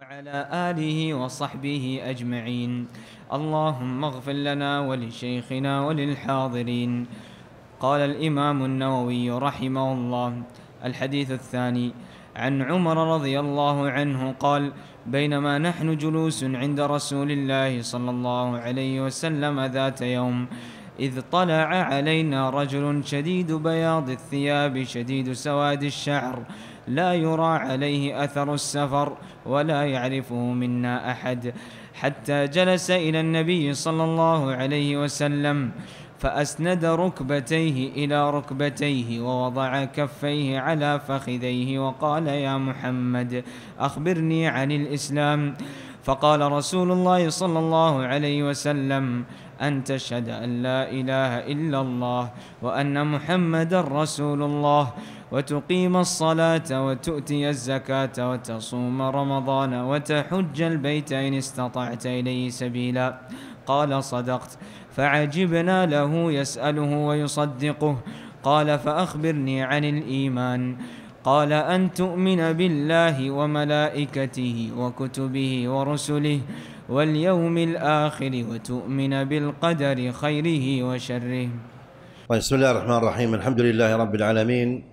وعلى آله وصحبه أجمعين. اللهم اغفر لنا ولشيخنا وللحاضرين. قال الإمام النووي رحمه الله: الحديث الثاني، عن عمر رضي الله عنه قال: بينما نحن جلوس عند رسول الله صلى الله عليه وسلم ذات يوم، إذ طلع علينا رجل شديد بياض الثياب شديد سواد الشعر، لا يرى عليه أثر السفر ولا يعرفه منا أحد، حتى جلس إلى النبي صلى الله عليه وسلم فأسند ركبتيه إلى ركبتيه ووضع كفيه على فخذيه وقال: يا محمد، أخبرني عن الإسلام. فقال رسول الله صلى الله عليه وسلم: أن تشهد أن لا إله إلا الله وأن محمد رسول الله، وتقيم الصلاة وتؤتي الزكاة وتصوم رمضان وتحج البيت إن استطعت إليه سبيلا. قال: صدقت. فعجبنا له يسأله ويصدقه. قال: فأخبرني عن الإيمان. قال: أن تؤمن بالله وملائكته وكتبه ورسله واليوم الآخر وتؤمن بالقدر خيره وشره. بسم الله الرحمن الرحيم. الحمد لله رب العالمين،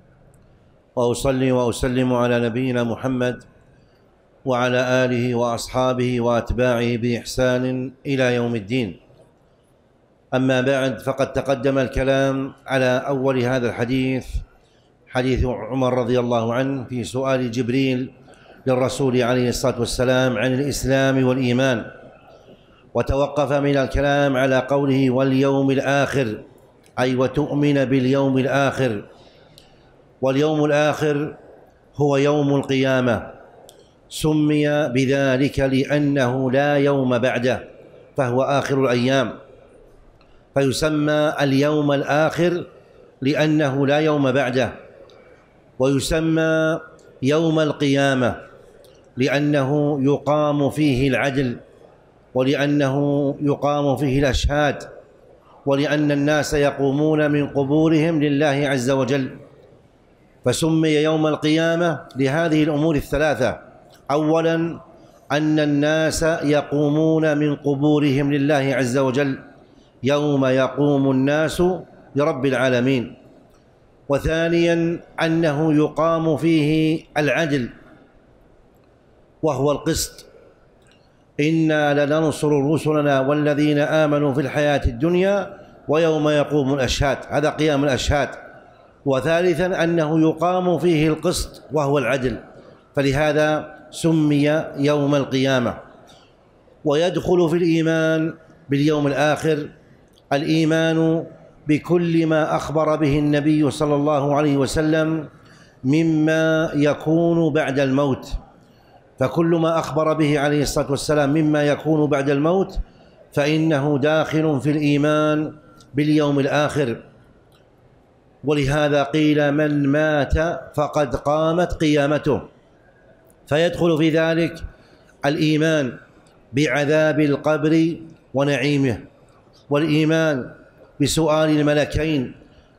وأصلي وأسلم على نبينا محمد وعلى آله وأصحابه وأتباعه بإحسان إلى يوم الدين. أما بعد، فقد تقدم الكلام على أول هذا الحديث، حديث عمر رضي الله عنه في سؤال جبريل للرسول عليه الصلاة والسلام عن الإسلام والإيمان، وتوقف من الكلام على قوله واليوم الآخر، أي وتؤمن باليوم الآخر. واليوم الآخر هو يوم القيامة، سمي بذلك لأنه لا يوم بعده، فهو آخر الأيام، فيسمى اليوم الآخر لأنه لا يوم بعده. ويسمى يوم القيامة لأنه يقام فيه العدل، ولأنه يقام فيه الأشهاد، ولأن الناس يقومون من قبورهم لله عز وجل. فسمي يوم القيامة لهذه الأمور الثلاثة: أولا، أن الناس يقومون من قبورهم لله عز وجل يوم يقوم الناس لرب العالمين. وثانيا، أنه يقام فيه العدل وهو القسط: إنا لننصر رسلنا والذين آمنوا في الحياة الدنيا ويوم يقوم الأشهاد، هذا قيام الأشهاد. وثالثا، أنه يقام فيه القسط وهو العدل، فلهذا سمي يوم القيامة. ويدخل في الإيمان باليوم الآخر الإيمان بكل ما أخبر به النبي صلى الله عليه وسلم مما يكون بعد الموت، فكل ما أخبر به عليه الصلاة والسلام مما يكون بعد الموت فإنه داخل في الإيمان باليوم الآخر. ولهذا قيل: من مات فقد قامت قيامته، فيدخل في ذلك الإيمان بعذاب القبر ونعيمه، والإيمان بسؤال الملكين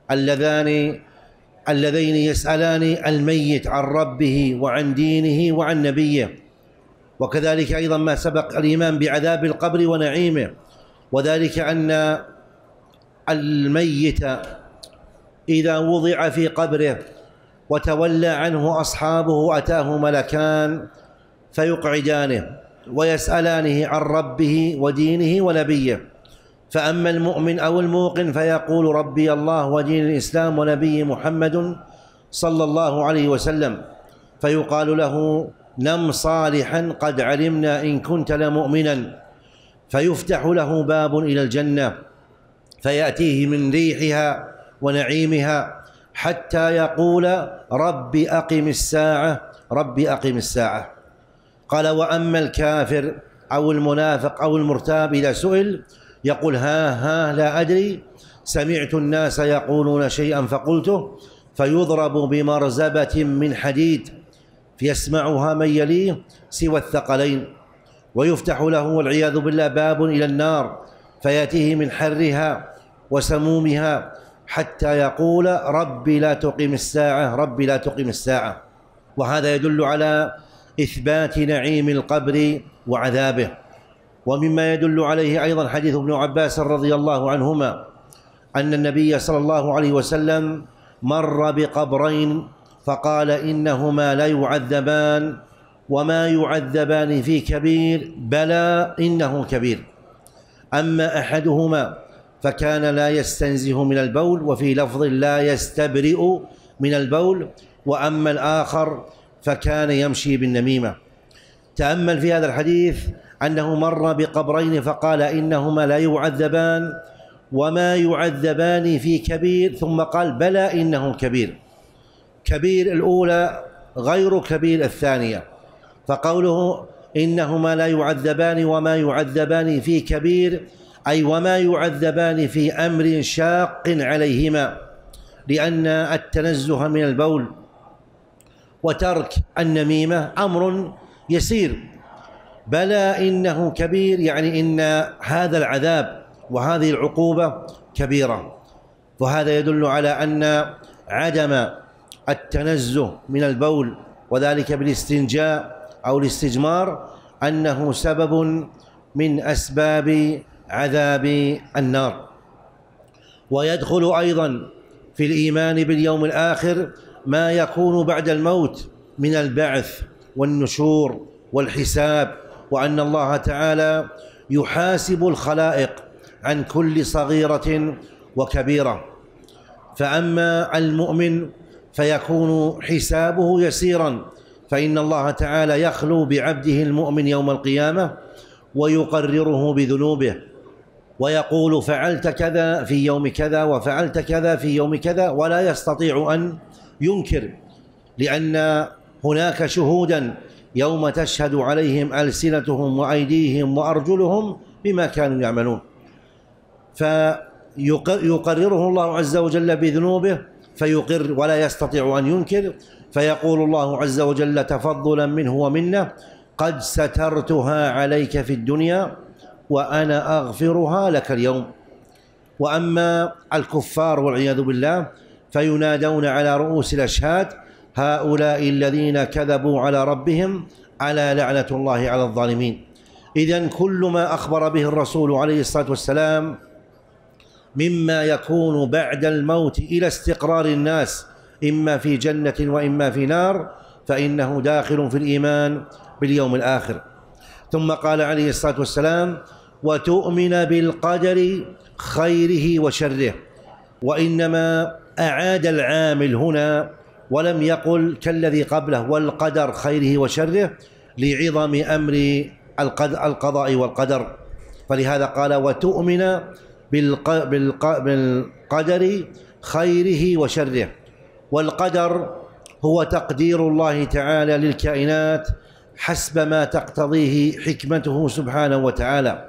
اللذين يسألان الميت عن ربه وعن دينه وعن نبيه. وكذلك أيضا ما سبق الإيمان بعذاب القبر ونعيمه، وذلك أن الميت إذا وضع في قبره وتولى عنه أصحابه أتاه ملكان فيقعدانه ويسألانه عن ربه ودينه ونبيه. فأما المؤمن أو الموقن فيقول: ربي الله ودين الإسلام ونبي محمد صلى الله عليه وسلم، فيقال له: نم صالحا قد علمنا إن كنت لمؤمنا، فيفتح له باب إلى الجنة فيأتيه من ريحها ونعيمها حتى يقول: رب أقم الساعة، رب أقم الساعة. قال: وأما الكافر أو المنافق أو المرتاب إذا سئل يقول: ها لا أدري، سمعت الناس يقولون شيئا فقلته، فيضرب بمرزبة من حديد فيسمعها من يليه سوى الثقلين، ويفتح له والعياذ بالله باب إلى النار فيأتيه من حرها وسمومها حتى يقول: رب لا تقم الساعة، رب لا تقم الساعة. وهذا يدل على إثبات نعيم القبر وعذابه. ومما يدل عليه أيضا حديث ابن عباس رضي الله عنهما أن النبي صلى الله عليه وسلم مر بقبرين فقال إنهما لا يعذبان وما يعذبان في كبير بلى إنه كبير. أما أحدهما فكان لا يستنزه من البول، وفي لفظ لا يستبرئ من البول، وأما الآخر فكان يمشي بالنميمة. تأمل في هذا الحديث أنه مر بقبرين فقال إنهما لا يعذبان وما يعذبان في كبير، ثم قال بلى إنه كبير. كبير الأولى غير كبير الثانية، فقوله إنهما لا يعذبان وما يعذبان في كبير أي وما يعذبان في أمر شاق عليهما، لأن التنزه من البول وترك النميمة أمر يسير. بلى إنه كبير يعني إن هذا العذاب وهذه العقوبة كبيرة. وهذا يدل على أن عدم التنزه من البول وذلك بالاستنجاء أو الاستجمار أنه سبب من أسباب عذاب النار. ويدخل أيضا في الإيمان باليوم الآخر ما يكون بعد الموت من البعث والنشور والحساب، وأن الله تعالى يحاسب الخلائق عن كل صغيرة وكبيرة. فأما المؤمن فيكون حسابه يسيرا، فإن الله تعالى يخلو بعبده المؤمن يوم القيامة ويقرره بذنوبه ويقول فعلت كذا في يوم كذا وفعلت كذا في يوم كذا، ولا يستطيع أن ينكر، لأن هناك شهودا يوم تشهد عليهم ألسنتهم وأيديهم وأرجلهم بما كانوا يعملون، فيقرره الله عز وجل بذنوبه فيقر ولا يستطيع أن ينكر، فيقول الله عز وجل تفضلا منه ومنه قد سترتها عليك في الدنيا وأنا أغفرها لك اليوم. وأما الكفار والعياذ بالله فينادون على رؤوس الأشهاد هؤلاء الذين كذبوا على ربهم ألا لعنة الله على الظالمين. إذن كل ما أخبر به الرسول عليه الصلاة والسلام مما يكون بعد الموت إلى استقرار الناس إما في جنة وإما في نار فإنه داخل في الإيمان باليوم الآخر. ثم قال عليه الصلاة والسلام وتؤمن بالقدر خيره وشره، وإنما أعاد العامل هنا ولم يقل كالذي قبله والقدر خيره وشره لعظم أمر القضاء والقدر، فلهذا قال وتؤمن بالقدر خيره وشره. والقدر هو تقدير الله تعالى للكائنات حسب ما تقتضيه حكمته سبحانه وتعالى،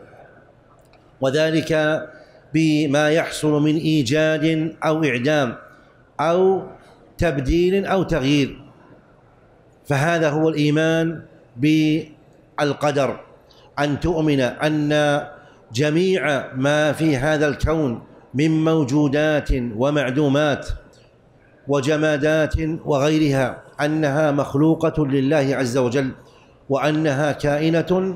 وذلك بما يحصل من إيجاد أو إعدام أو تبديل أو تغيير. فهذا هو الإيمان بالقدر، أن تؤمن أن جميع ما في هذا الكون من موجودات ومعدومات وجمادات وغيرها أنها مخلوقة لله عز وجل، وأنها كائنة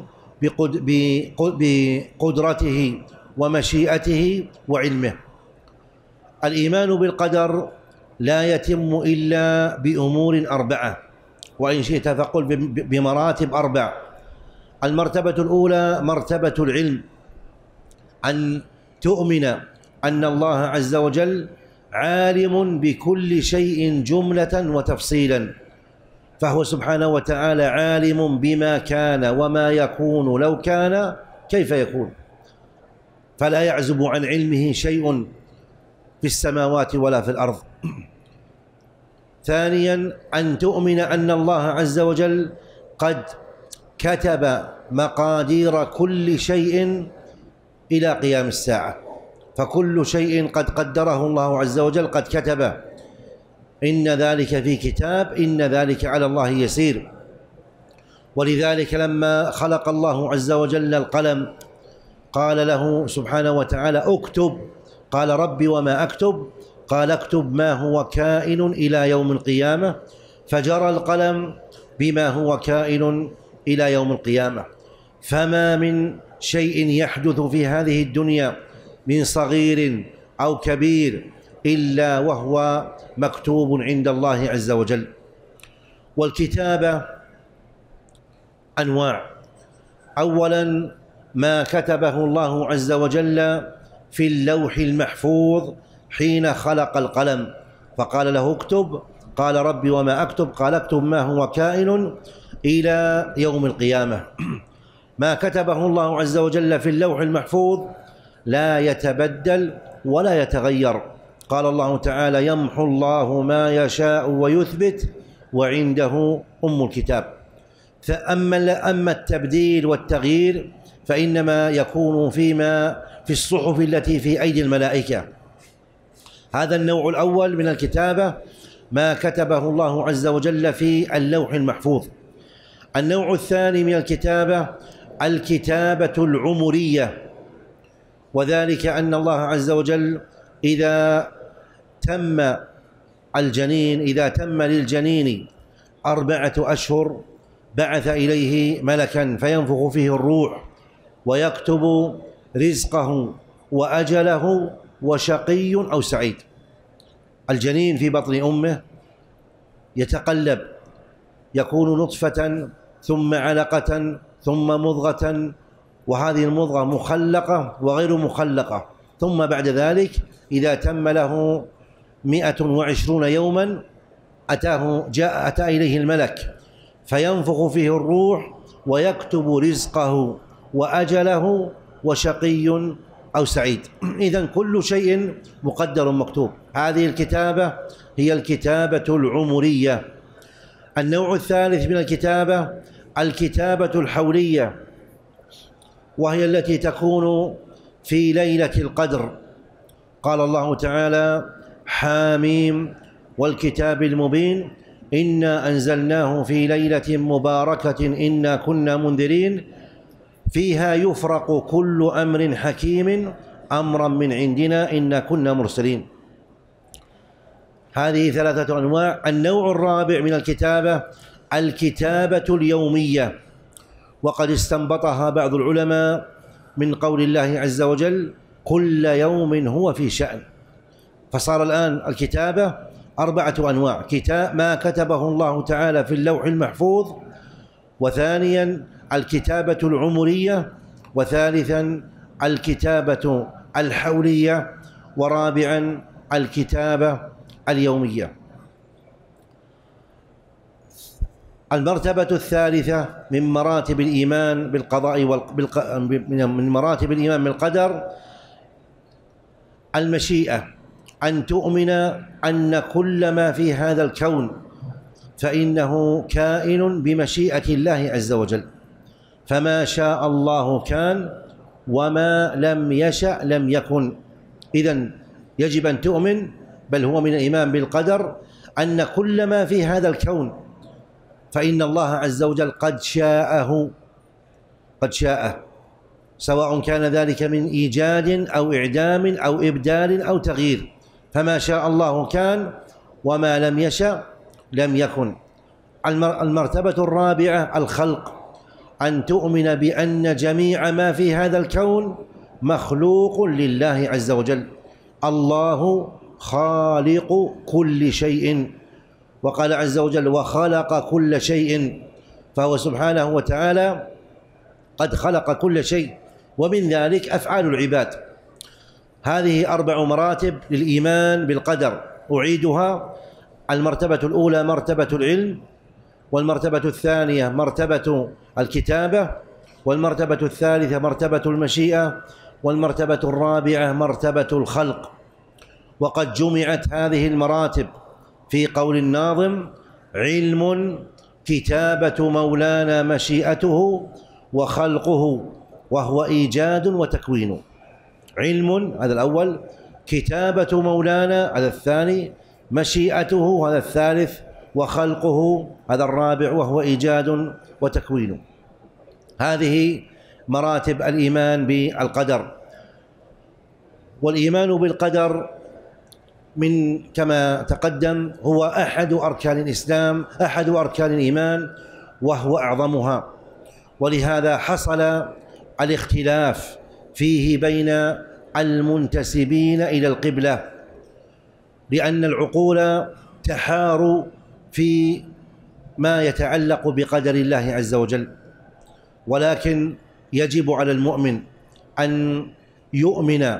بقدرته ومشيئته وعلمه. الإيمان بالقدر لا يتم إلا بأمور أربعة، وإن شئت فقل بمراتب أربع. المرتبة الأولى مرتبة العلم، أن تؤمن أن الله عز وجل عالم بكل شيء جملة وتفصيلا، فهو سبحانه وتعالى عالم بما كان وما يكون لو كان كيف يكون، فلا يعزب عن علمه شيء في السماوات ولا في الأرض. ثانيا أن تؤمن أن الله عز وجل قد كتب مقادير كل شيء إلى قيام الساعة، فكل شيء قد قدره الله عز وجل قد كتبه، إن ذلك في كتاب إن ذلك على الله يسير. ولذلك لما خلق الله عز وجل القلم قال له سبحانه وتعالى اكتب، قال ربي وما أكتب؟ قال اكتب ما هو كائن إلى يوم القيامة، فجرى القلم بما هو كائن إلى يوم القيامة. فما من شيء يحدث في هذه الدنيا من صغير أو كبير إلا وهو مكتوب عند الله عز وجل. والكتابة أنواع. أولا ما كتبه الله عز وجل في اللوح المحفوظ حين خلق القلم فقال له اكتب، قال ربي وما أكتب؟ قال اكتب ما هو كائن إلى يوم القيامة. ما كتبه الله عز وجل في اللوح المحفوظ لا يتبدل ولا يتغير. قال الله تعالى يمحو الله ما يشاء ويثبت وعنده أم الكتاب. فأما التبديل والتغيير فإنما يكون في الصحف التي في أيدي الملائكة. هذا النوع الأول من الكتابة ما كتبه الله عز وجل في اللوح المحفوظ. النوع الثاني من الكتابة الكتابة العمرية، وذلك أن الله عز وجل إذا تم للجنين 4 أشهر بعث إليه ملكا فينفخ فيه الروح ويكتب رزقه وأجله وشقي أو سعيد. الجنين في بطن أمه يتقلب، يكون نطفة ثم علقة ثم مضغة، وهذه المضغة مخلقة وغير مخلقة، ثم بعد ذلك إذا تم له 120 يوما أتى إليه الملك فينفخ فيه الروح ويكتب رزقه وأجله وشقي أو سعيد. إذن كل شيء مقدر مكتوب. هذه الكتابة هي الكتابة العمرية. النوع الثالث من الكتابة الكتابة الحولية، وهي التي تكون في ليلة القدر. قال الله تعالى حاميم والكتاب المبين إنا أنزلناه في ليلة مباركة إنا كنا منذرين فيها يفرق كل أمر حكيم أمرا من عندنا إنا كنا مرسلين. هذه 3 أنواع. النوع الرابع من الكتابة الكتابة اليومية، وقد استنبطها بعض العلماء من قول الله عز وجل كل يوم هو في شأن. فصار الآن الكتابة 4 أنواع: ما كتبه الله تعالى في اللوح المحفوظ، وثانيا الكتابة العمرية، وثالثا الكتابة الحولية، ورابعا الكتابة اليومية. المرتبة الثالثة من مراتب الإيمان بالقضاء من مراتب الإيمان بالقدر المشيئة، أن تؤمن أن كل ما في هذا الكون فإنه كائن بمشيئة الله عز وجل، فما شاء الله كان وما لم يشأ لم يكن. إذن يجب أن تؤمن، بل هو من الإيمان بالقدر، أن كل ما في هذا الكون فإن الله عز وجل قد شاءه، سواء كان ذلك من إيجاد أو إعدام أو إبدال أو تغيير، فما شاء الله كان وما لم يشأ لم يكن. المرتبة الرابعة الخلق، أن تؤمن بأن جميع ما في هذا الكون مخلوق لله عز وجل، الله خالق كل شيء، وقال عز وجل وخلق كل شيء، فهو سبحانه وتعالى قد خلق كل شيء، ومن ذلك أفعال العباد. هذه 4 مراتب للإيمان بالقدر، أعيدها: المرتبة الأولى مرتبة العلم، والمرتبة الثانية مرتبة الكتابة، والمرتبة الثالثة مرتبة المشيئة، والمرتبة الرابعة مرتبة الخلق. وقد جمعت هذه المراتب في قول الناظم: علم كتابة مولانا مشيئته وخلقه وهو إيجاد وتكوين. علم هذا الأول، كتابة مولانا هذا الثاني، مشيئته هذا الثالث، وخلقه هذا الرابع وهو إيجاد وتكوين. هذه مراتب الإيمان بالقدر. والإيمان بالقدر من كما تقدم هو أحد أركان الإسلام، أحد أركان الإيمان، وهو أعظمها. ولهذا حصل الاختلاف فيه بين المنتسبين إلى القبلة، لأن العقول تحار في ما يتعلق بقدر الله عز وجل. ولكن يجب على المؤمن أن يؤمن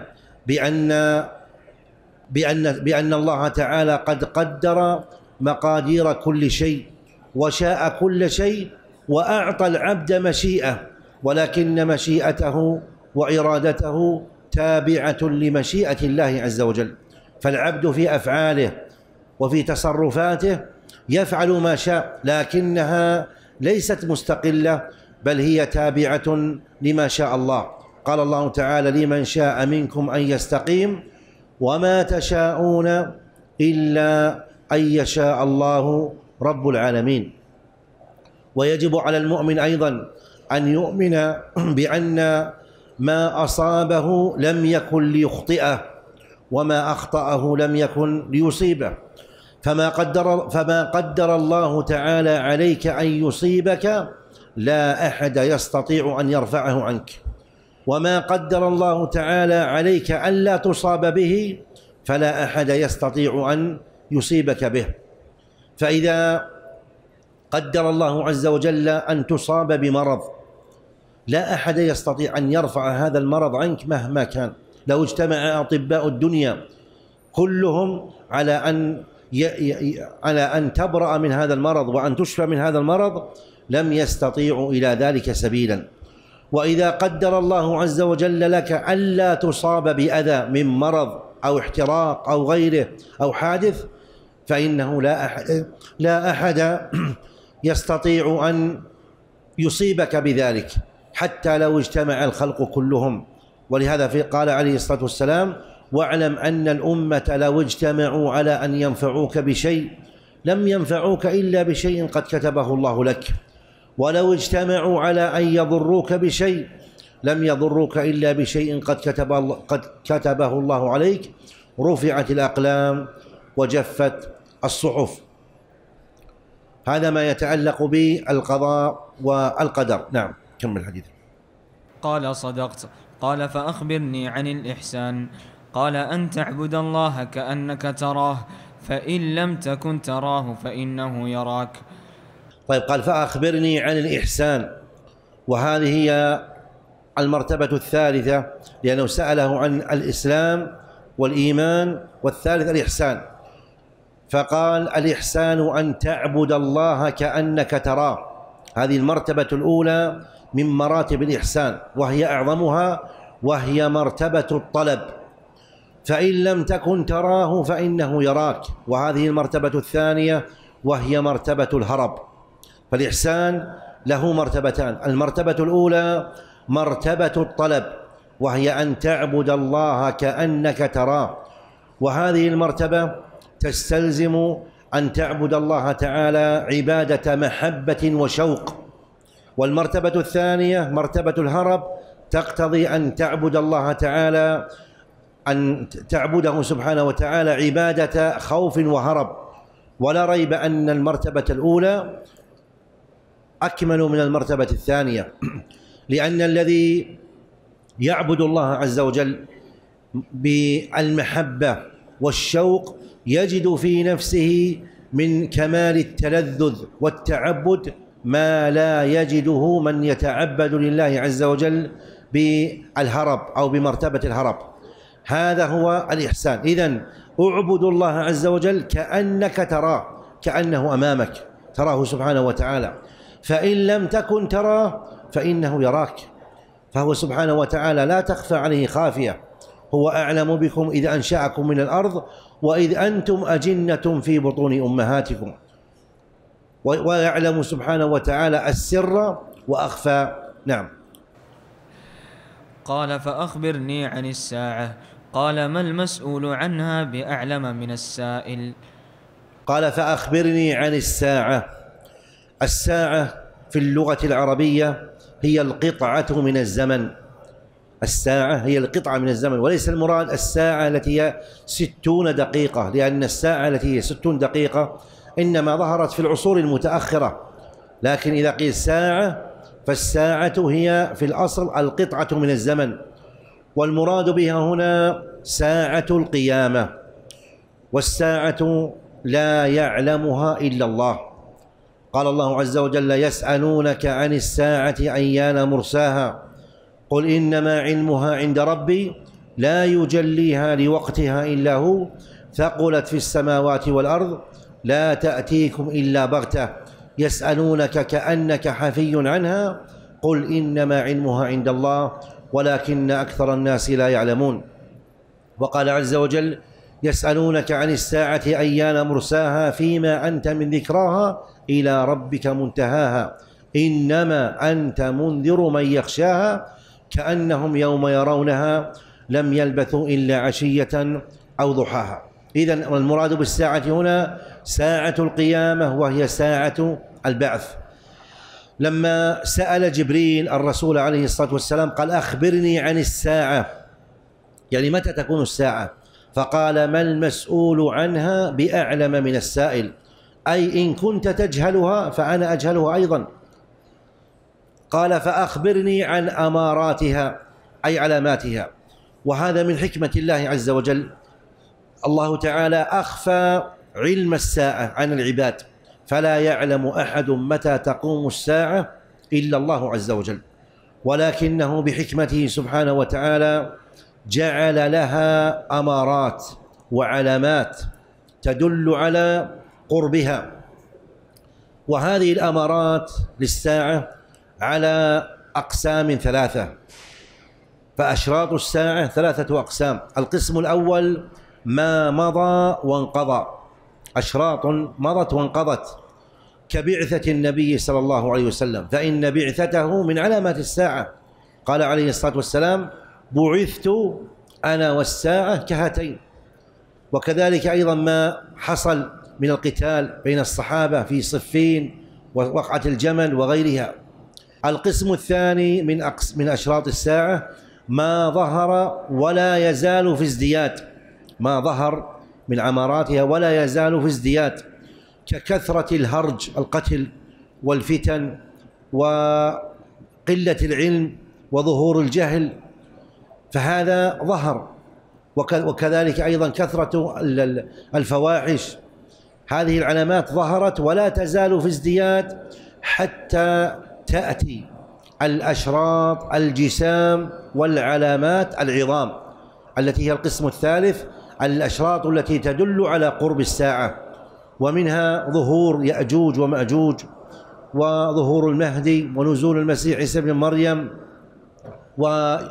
بأن الله تعالى قد قدر مقادير كل شيء وشاء كل شيء وأعطى العبد مشيئة، ولكن مشيئته وإرادته تابعة لمشيئة الله عز وجل. فالعبد في أفعاله وفي تصرفاته يفعل ما شاء، لكنها ليست مستقلة، بل هي تابعة لما شاء الله. قال الله تعالى: لمن شاء منكم أن يستقيم وما تشاءون إلا أن يشاء الله رب العالمين. ويجب على المؤمن أيضا أن يؤمن بأن ما أصابه لم يكن ليخطئه، وما أخطأه لم يكن ليصيبه. فما قدر الله تعالى عليك أن يصيبك لا أحد يستطيع أن يرفعه عنك، وما قدر الله تعالى عليك ألا تصاب به فلا أحد يستطيع أن يصيبك به. فإذا قدر الله عز وجل أن تصاب بمرض، لا أحد يستطيع أن يرفع هذا المرض عنك مهما كان. لو اجتمع أطباء الدنيا كلهم على أن تبرأ من هذا المرض وأن تشفى من هذا المرض لم يستطيعوا إلى ذلك سبيلا. وإذا قدر الله عز وجل لك ألا تصاب بأذى من مرض أو احتراق أو غيره أو حادث، فإنه لا أحد يستطيع أن يصيبك بذلك حتى لو اجتمع الخلق كلهم. ولهذا قال عليه الصلاة والسلام: واعلم أن الأمة لو اجتمعوا على أن ينفعوك بشيء لم ينفعوك إلا بشيء قد كتبه الله لك، ولو اجتمعوا على أن يضروك بشيء لم يضروك إلا بشيء قد كتبه الله عليك. رفعت الأقلام وجفت الصحف. هذا ما يتعلق بالقضاء والقدر. نعم، كمل الحديث. قال: صدقت. قال: فأخبرني عن الإحسان. قال: أن تعبد الله كأنك تراه، فإن لم تكن تراه فإنه يراك. طيب، قال: فأخبرني عن الإحسان، وهذه هي المرتبة الثالثة، لأنه سأله عن الإسلام والإيمان، والثالث الإحسان. فقال: الإحسان أن تعبد الله كأنك تراه. هذه المرتبة الأولى من مراتب الإحسان، وهي أعظمها، وهي مرتبة الطلب. فإن لم تكن تراه فإنه يراك. وهذه المرتبة الثانية، وهي مرتبة الهرب. فالإحسان له مرتبتان: المرتبة الأولى مرتبة الطلب، وهي أن تعبد الله كأنك تراه، وهذه المرتبة تستلزم أن تعبد الله تعالى عبادة محبة وشوق. والمرتبة الثانية مرتبة الهرب تقتضي أن تعبد الله تعالى، أن تعبده سبحانه وتعالى عبادة خوف وهرب. ولا ريب أن المرتبة الأولى أكمل من المرتبة الثانية، لأن الذي يعبد الله عز وجل بالمحبة والشوق يجد في نفسه من كمال التلذذ والتعبد ما لا يجده من يتعبد لله عز وجل بالهرب أو بمرتبة الهرب. هذا هو الإحسان. إذن اعبد الله عز وجل كأنك تراه، كأنه أمامك، تراه سبحانه وتعالى. فإن لم تكن تراه فإنه يراك، فهو سبحانه وتعالى لا تخفى عليه خافية. هو أعلم بكم إذ أنشأكم من الأرض وإذ أنتم أجنة في بطون أمهاتكم، ويعلم سبحانه وتعالى السر وأخفى. نعم. قال: فأخبرني عن الساعة. قال: ما المسؤول عنها بأعلم من السائل. قال: فأخبرني عن الساعة. الساعة في اللغة العربية هي القطعة من الزمن، الساعة هي القطعة من الزمن، وليس المراد الساعة التي هي 60 دقيقة، لأن الساعة التي هي 60 دقيقة إنما ظهرت في العصور المتأخرة. لكن إذا قيل ساعة فالساعة هي في الأصل القطعة من الزمن، والمراد بها هنا ساعة القيامة، والساعة لا يعلمها إلا الله. قال الله عز وجل: يسألونك عن الساعة أيان مرساها قل إنما علمها عند ربي لا يجليها لوقتها إلا هو ثقلت في السماوات والأرض لا تأتيكم إلا بغتة يسألونك كأنك حفي عنها قل إنما علمها عند الله ولكن أكثر الناس لا يعلمون. وقال عز وجل: يسألونك عن الساعة أيان مرساها فيما أنت من ذكراها إلى ربك منتهاها إنما أنت منذر من يخشاها كأنهم يوم يرونها لم يلبثوا إلا عشية أو ضحاها. إذن المراد بالساعة هنا ساعة القيامة، وهي ساعة البعث. لما سأل جبريل الرسول عليه الصلاة والسلام قال: أخبرني عن الساعة، يعني متى تكون الساعة؟ فقال: ما المسؤول عنها بأعلم من السائل، أي إن كنت تجهلها فأنا أجهلها أيضا. قال: فأخبرني عن أماراتها، أي علاماتها. وهذا من حكمة الله عز وجل، الله تعالى أخفى علم الساعة عن العباد، فلا يعلم أحد متى تقوم الساعة إلا الله عز وجل، ولكنه بحكمته سبحانه وتعالى جعل لها أمارات وعلامات تدل على قربها. وهذه الأمارات للساعة على أقسام ثلاثة، فأشراط الساعة ثلاثة أقسام. القسم الأول ما مضى وانقضى، أشراط مضت وانقضت، كبعثة النبي صلى الله عليه وسلم، فإن بعثته من علامات الساعة. قال عليه الصلاة والسلام: بعثت أنا والساعة كهاتين. وكذلك أيضا ما حصل من القتال بين الصحابة في صفين ووقعة الجمل وغيرها. القسم الثاني من أشراط الساعة ما ظهر ولا يزال في ازدياد، ما ظهر من عماراتها ولا يزال في ازدياد، ككثرة الهرج، القتل والفتن وقلة العلم وظهور الجهل، فهذا ظهر. وكذلك أيضا كثرة الفواحش، هذه العلامات ظهرت ولا تزال في ازدياد حتى تأتي الأشراط الجسام والعلامات العظام التي هي القسم الثالث، الأشراط التي تدل على قرب الساعة، ومنها ظهور يأجوج ومأجوج، وظهور المهدي، ونزول المسيح عيسى بن مريم، وخروج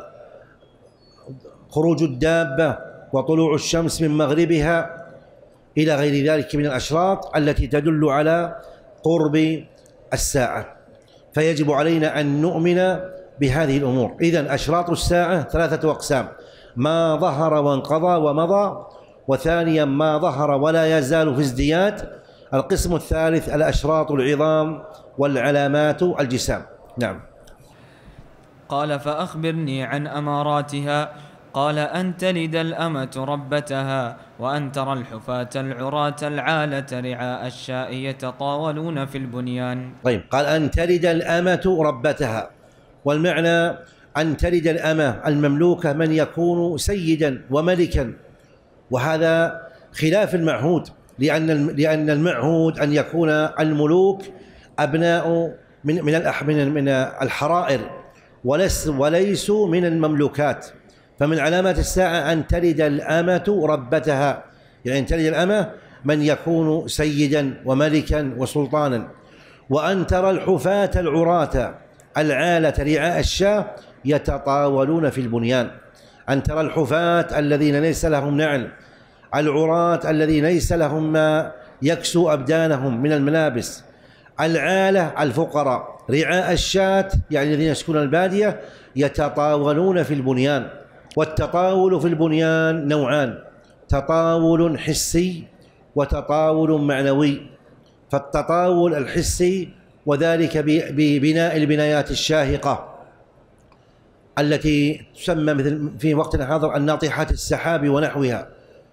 الدابة، وطلوع الشمس من مغربها، إلى غير ذلك من الأشراط التي تدل على قرب الساعة. فيجب علينا أن نؤمن بهذه الأمور. إذن أشراط الساعة ثلاثة أقسام: ما ظهر وانقضى ومضى، وثانيا ما ظهر ولا يزال في ازدياد، القسم الثالث الأشراط العظام والعلامات الجسام. نعم. قال: فأخبرني عن أماراتها. قال: أن تلد الأمة ربتها، وأن ترى الحفاة العراة العالة رعاء الشاء يتطاولون في البنيان. طيب، قال: أن تلد الأمة ربتها، والمعنى أن تلد الأمة المملوكة من يكون سيدا وملكا، وهذا خلاف المعهود، لأن المعهود أن يكون الملوك أبناء من الحرائر وليسوا من المملوكات. فمن علامات الساعة أن تلد الأمة ربتها، يعني أن تلد الأمة من يكون سيدا وملكا وسلطانا. وأن ترى الحفاة العراة العالة رعاء الشاة يتطاولون في البنيان. أن ترى الحفاة الذين ليس لهم نعل، العراة الذين ليس لهم ما يكسو أبدانهم من الملابس، العالة الفقراء، رعاء الشاة يعني الذين يسكنون البادية، يتطاولون في البنيان. والتطاول في البنيان نوعان: تطاول حسي وتطاول معنوي. فالتطاول الحسي وذلك ببناء البنايات الشاهقة التي تسمى مثل في وقتنا الحاضر الناطحات السحاب ونحوها،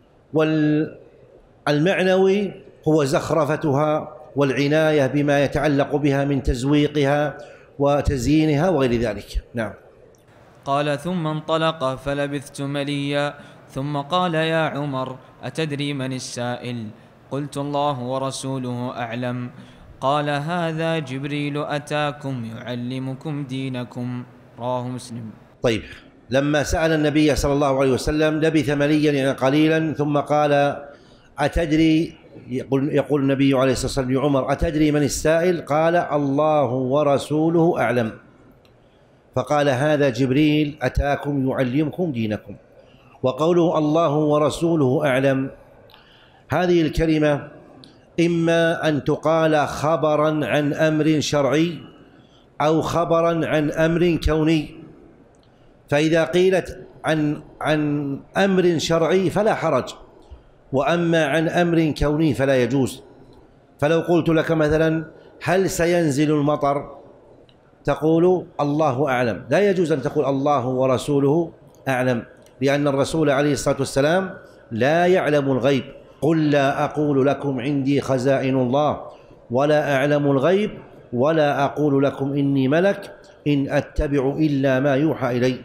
والمعنوي هو زخرفتها والعناية بما يتعلق بها من تزويقها وتزيينها وغير ذلك. نعم. قال: ثم انطلق فلبثت مليا، ثم قال: يا عمر، أتدري من السائل؟ قلت: الله ورسوله أعلم. قال: هذا جبريل أتاكم يعلمكم دينكم. رواه مسلم. طيب، لما سأل النبي صلى الله عليه وسلم لبث مليا يعني قليلا، ثم قال: أتدري، يقول النبي عليه الصلاة والسلام لعمر: أتدري من السائل؟ قال: الله ورسوله أعلم. فقال: هذا جبريل أتاكم يعلمكم دينكم. وقوله الله ورسوله أعلم، هذه الكلمة إما أن تقال خبرا عن أمر شرعي أو خبرا عن أمر كوني. فإذا قيلت عن أمر شرعي فلا حرج، وأما عن أمر كوني فلا يجوز. فلو قلت لك مثلا: هل سينزل المطر؟ تقول: الله أعلم. لا يجوز أن تقول الله ورسوله أعلم، لأن الرسول عليه الصلاة والسلام لا يعلم الغيب. قل لا أقول لكم عندي خزائن الله ولا أعلم الغيب ولا أقول لكم إني ملك إن أتبع إلا ما يوحى إلي.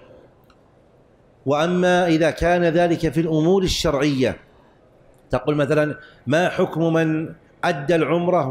وأما إذا كان ذلك في الأمور الشرعية، تقول مثلا: ما حكم من أدى العمرة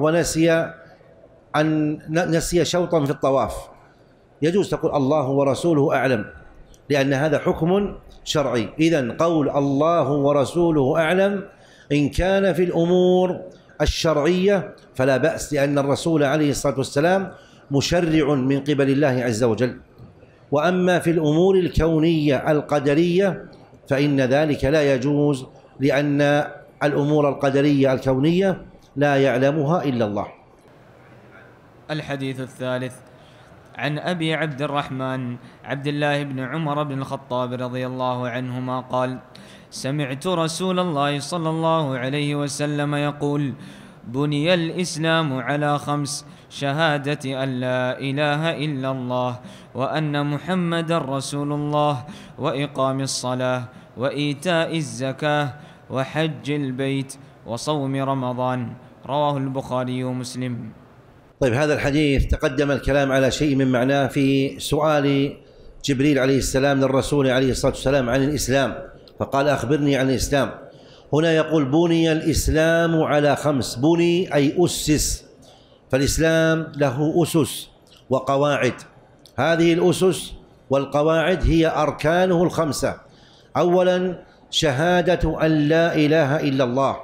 نسي شوطا في الطواف؟ يجوز تقول الله ورسوله أعلم، لأن هذا حكم شرعي. إذن قول الله ورسوله أعلم إن كان في الأمور الشرعية فلا بأس، لأن الرسول عليه الصلاة والسلام مشرع من قبل الله عز وجل. وأما في الأمور الكونية القدرية فإن ذلك لا يجوز، لأن الأمور القدرية الكونية لا يعلمها إلا الله. الحديث الثالث عن أبي عبد الرحمن عبد الله بن عمر بن الخطاب رضي الله عنهما قال: سمعت رسول الله صلى الله عليه وسلم يقول: بني الإسلام على 5: شهادة أن لا إله إلا الله وأن محمدا رسول الله وإقام الصلاة وإيتاء الزكاة وحج البيت وصوم رمضان. رواه البخاري ومسلم. طيب، هذا الحديث تقدم الكلام على شيء من معناه في سؤال جبريل عليه السلام للرسول عليه الصلاة والسلام عن الإسلام، فقال: أخبرني عن الإسلام. هنا يقول: بني الإسلام على 5. بني أي أسس، فالإسلام له أسس وقواعد. هذه الأسس والقواعد هي أركانه 5. أولا: شهادة أن لا إله إلا الله،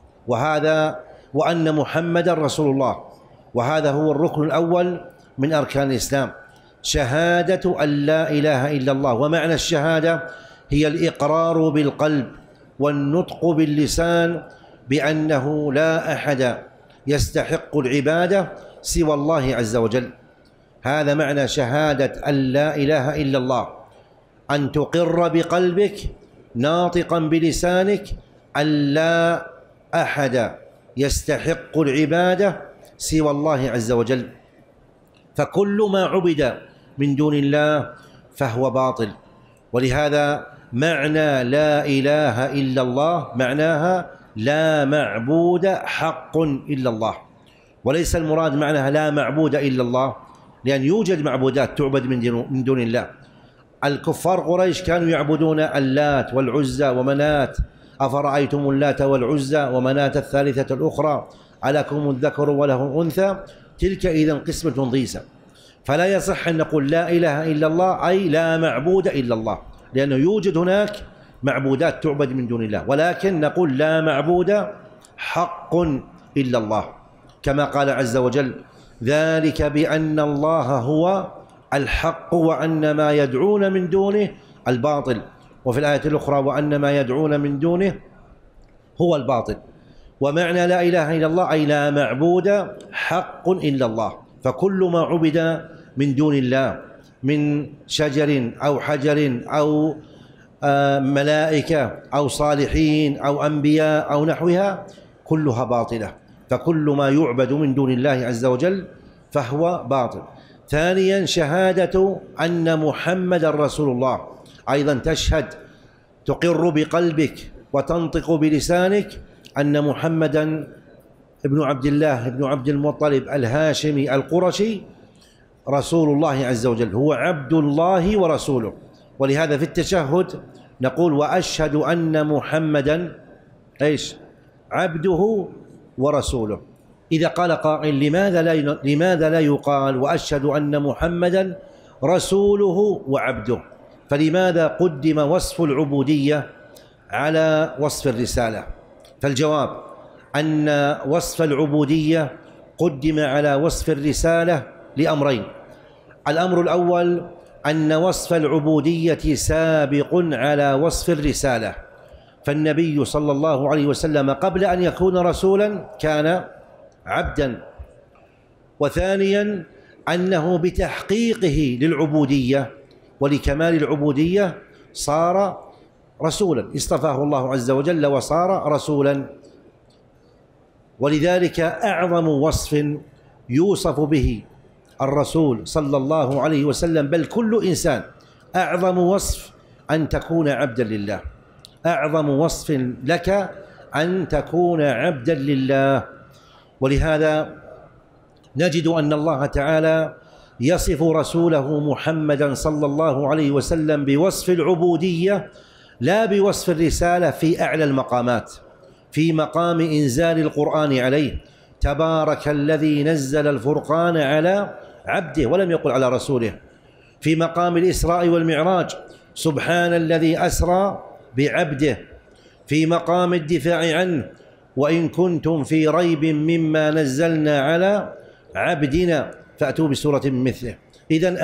وأن محمدا رسول الله، وهذا هو الركن الأول من أركان الإسلام، شهادة أن لا إله إلا الله. ومعنى الشهادة هي الإقرار بالقلب والنطق باللسان بأنه لا أحد يستحق العبادة سوى الله عز وجل. هذا معنى شهادة أن لا إله إلا الله، أن تقر بقلبك ناطقا بلسانك أن لا أحد يستحق العبادة سوى الله عز وجل. فكل ما عبد من دون الله فهو باطل. ولهذا معنى لا إله إلا الله معناها لا معبود حق إلا الله، وليس المراد معناها لا معبود إلا الله، لأن يوجد معبودات تعبد من دون الله. الكفار قريش كانوا يعبدون اللات والعزى ومنات، أفرأيتم اللات والعزى ومنات الثالثة الأخرى ألكم الذكر وله الأنثى تلك إذا قسمة ضيزى. فلا يصح أن نقول لا إله إلا الله أي لا معبود إلا الله، لأنه يوجد هناك معبودات تعبد من دون الله، ولكن نقول لا معبود حق إلا الله، كما قال عز وجل: ذلك بأن الله هو الحق وأن ما يدعون من دونه الباطل. وفي الآية الأخرى: وأن ما يدعون من دونه هو الباطل. ومعنى لا إله إلا الله أي لا معبود حق إلا الله. فكل ما عبد من دون الله من شجر أو حجر أو ملائكة أو صالحين أو أنبياء أو نحوها كلها باطلة. فكل ما يعبد من دون الله عز وجل فهو باطل. ثانيا شهادة أن محمد رسول الله، أيضا تشهد تقر بقلبك وتنطق بلسانك أن محمدا ابن عبد الله ابن عبد المطلب الهاشمي القرشي رسول الله عز وجل، هو عبد الله ورسوله. ولهذا في التشهد نقول وأشهد أن محمدا إيش؟ عبده ورسوله. إذا قال قائل لماذا لا يقال وأشهد أن محمدا رسوله وعبده؟ فلماذا قدم وصف العبودية على وصف الرسالة؟ فالجواب أن وصف العبودية قدم على وصف الرسالة لأمرين. الأمر الأول أن وصف العبودية سابق على وصف الرسالة، فالنبي صلى الله عليه وسلم قبل أن يكون رسولا كان عبدا. وثانيا أنه بتحقيقه للعبودية ولكمال العبودية صار رسولا، اصطفاه الله عز وجل وصار رسولا. ولذلك أعظم وصف يوصف به الرسول صلى الله عليه وسلم بل كل إنسان، أعظم وصف أن تكون عبدا لله، أعظم وصف لك أن تكون عبدا لله. ولهذا نجد أن الله تعالى يصف رسوله محمدا صلى الله عليه وسلم بوصف العبودية لا بوصف الرسالة في أعلى المقامات، في مقام إنزال القرآن عليه، تبارك الذي نزل الفرقان على عبده ولم يقل على رسوله. في مقام الإسراء والمعراج سبحان الذي أسرى بعبده. في مقام الدفاع عنه وإن كنتم في ريب مما نزلنا على عبدنا فأتوا بسورة من مثله. إذن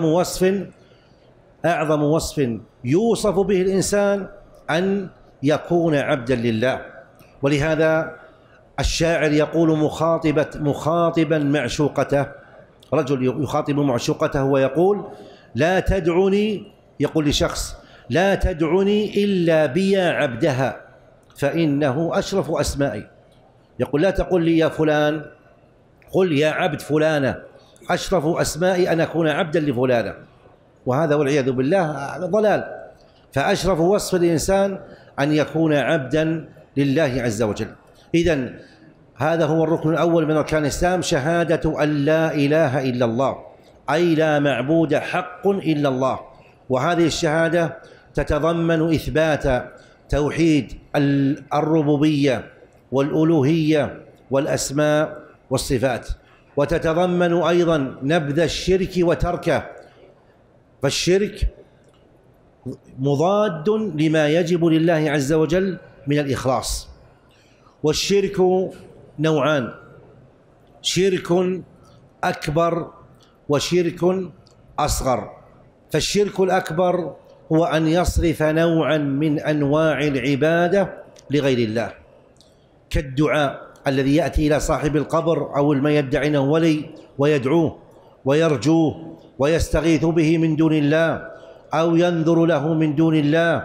أعظم وصف يوصف به الإنسان أن يكون عبدا لله. ولهذا الشاعر يقول مخاطبا معشوقته، رجل يخاطب معشوقته ويقول لا تدعني، يقول لشخص لا تدعني إلا بيا عبدها فإنه أشرف أسمائي. يقول لا تقل لي يا فلان، قل يا عبد فلانة، أشرف أسمائي أن أكون عبدا لفلانة. وهذا والعياذ بالله ضلال. فأشرف وصف الإنسان أن يكون عبدا لله عز وجل. إذن هذا هو الركن الأول من أركان الإسلام، شهادة أن لا إله إلا الله، أي لا معبود حق إلا الله. وهذه الشهادة تتضمن إثبات توحيد الربوبية والألوهية والأسماء والصفات، وتتضمن أيضا نبذ الشرك وتركه، فالشرك مضاد لما يجب لله عز وجل من الإخلاص. والشرك نوعان، شرك أكبر وشرك أصغر. فالشرك الأكبر هو أن يصرف نوعا من أنواع العبادة لغير الله، كالدعاء الذي يأتي إلى صاحب القبر أو ما يدعي أنه ولي ويدعوه ويرجوه ويستغيث به من دون الله، أو ينذر له من دون الله،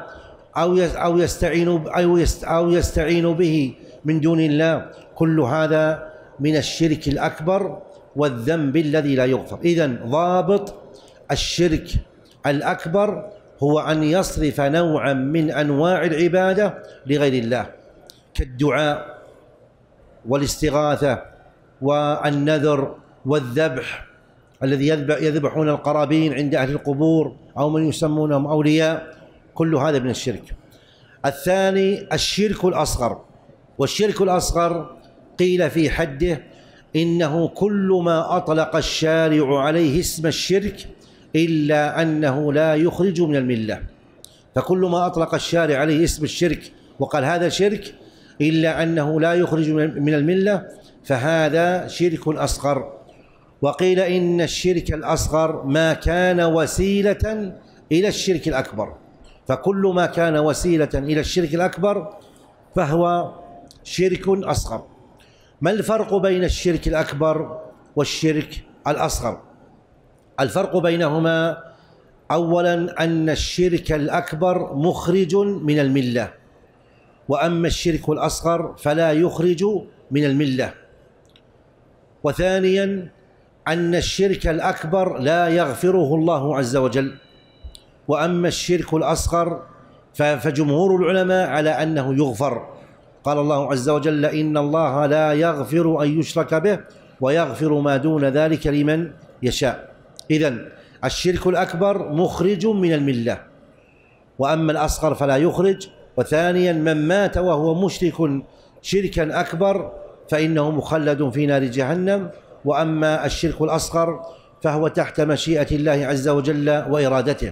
أو يستعين به من دون الله. كل هذا من الشرك الأكبر والذنب الذي لا يغفر. إذن ضابط الشرك الأكبر هو أن يصرف نوعا من أنواع العبادة لغير الله، كالدعاء والاستغاثة والنذر والذبح، الذي يذبحون القرابين عند أهل القبور أو من يسمونهم أولياء، كل هذا من الشرك. الثاني الشرك الأصغر، والشرك الأصغر قيل في حده إنه كل ما أطلق الشارع عليه اسم الشرك إلا أنه لا يخرج من الملة. فكل ما أطلق الشارع عليه اسم الشرك وقال هذا شرك إلا أنه لا يخرج من الملة فهذا شرك أصغر. وقيل إن الشرك الأصغر ما كان وسيلة إلى الشرك الأكبر، فكل ما كان وسيلة إلى الشرك الأكبر فهو شرك أصغر. ما الفرق بين الشرك الأكبر والشرك الأصغر؟ الفرق بينهما أولا أن الشرك الأكبر مخرج من الملة، وأما الشرك الأصغر فلا يخرج من الملة. وثانيا أن الشرك الأكبر لا يغفره الله عز وجل، وأما الشرك الأصغر فجمهور العلماء على أنه يغفر. قال الله عز وجل: إن الله لا يغفر أن يشرك به ويغفر ما دون ذلك لمن يشاء. إذن الشرك الأكبر مخرج من الملة، وأما الأصغر فلا يخرج. وثانيا من مات وهو مشرك شركا أكبر فإنه مخلد في نار جهنم، وأما الشرك الأصغر فهو تحت مشيئة الله عز وجل وإرادته.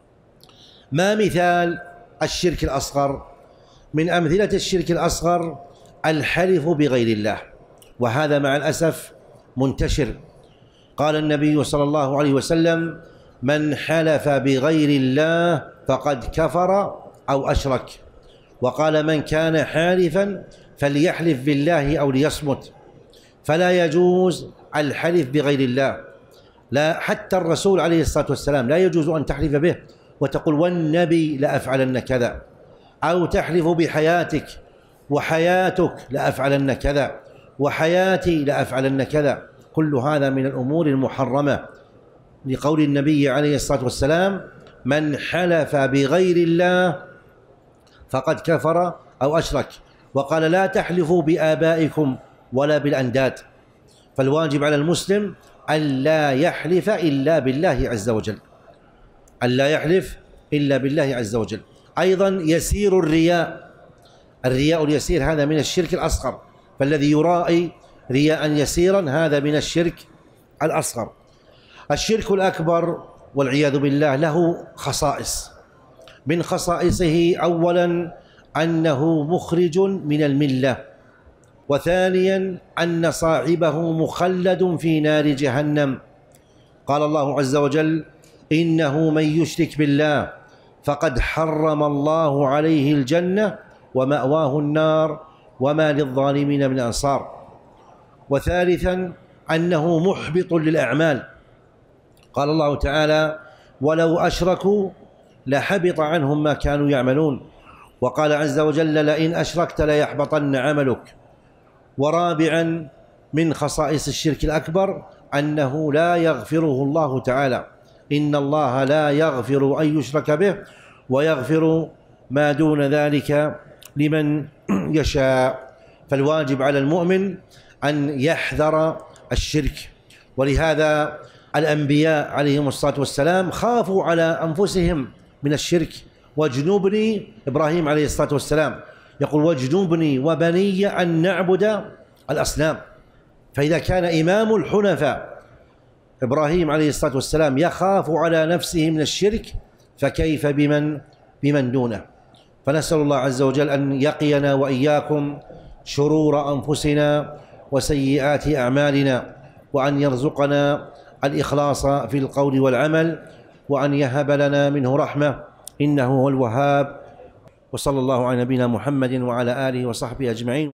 ما مثال الشرك الأصغر؟ من أمثلة الشرك الأصغر الحلف بغير الله، وهذا مع الأسف منتشر. قال النبي صلى الله عليه وسلم: من حلف بغير الله فقد كفر أو أشرك. وقال: من كان حالفا فليحلف بالله أو ليصمت. فلا يجوز الحلف بغير الله، لا حتى الرسول عليه الصلاة والسلام لا يجوز أن تحلف به وتقول والنبي لأفعلن كذا، أو تحلف بحياتك وحياتك لأفعلن كذا وحياتي لأفعلن كذا. كل هذا من الأمور المحرمة، لقول النبي عليه الصلاة والسلام: من حلف بغير الله فقد كفر أو أشرك. وقال: لا تحلفوا بآبائكم ولا بالأنداد. فالواجب على المسلم ألا يحلف إلا بالله عز وجل، ألا يحلف إلا بالله عز وجل. أيضا يسير الرياء اليسير هذا من الشرك الأصغر، فالذي يرائي رياء يسيرا هذا من الشرك الأصغر. الشرك الأكبر والعياذ بالله له خصائص، من خصائصه أولا أنه مخرج من الملة، وثانيا أن صاحبه مخلد في نار جهنم. قال الله عز وجل: إنه من يشرك بالله فقد حرم الله عليه الجنة ومأواه النار وما للظالمين من أنصار. وثالثا أنه محبط للأعمال. قال الله تعالى: ولو أشركوا لحبط عنهم ما كانوا يعملون. وقال عز وجل: لئن أشركت ليحبطن عملك. ورابعا من خصائص الشرك الأكبر أنه لا يغفره الله تعالى، إن الله لا يغفر أن يشرك به ويغفر ما دون ذلك لمن يشاء. فالواجب على المؤمن أن يحذر الشرك. ولهذا الأنبياء عليهم الصلاة والسلام خافوا على أنفسهم من الشرك. واجنبني، إبراهيم عليه الصلاة والسلام يقول: واجنبني وبني أن نعبد الأصنام. فإذا كان إمام الحنفاء إبراهيم عليه الصلاة والسلام يخاف على نفسه من الشرك، فكيف بمن دونه؟ فنسأل الله عز وجل أن يقينا وإياكم شرور أنفسنا وسيئات أعمالنا، وأن يرزقنا الإخلاص في القول والعمل، وأن يهب لنا منه رحمة إنه هو الوهاب. وصلى الله على نبينا محمد وعلى آله وصحبه أجمعين.